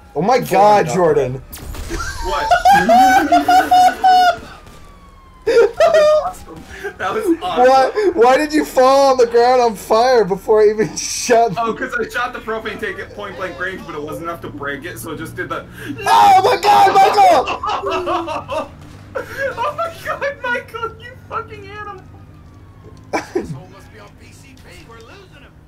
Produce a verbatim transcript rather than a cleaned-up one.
Oh my god, Jordan. What? That was awesome. That was awesome. Why, why did you fall on the ground on fire before I even shot? Oh, because I shot the propane tank at point blank range, but it wasn't enough to break it, so it just did the. Oh my god, Michael! Oh my god, Michael, you fucking animal! This hole must be on P C P. We're losing him.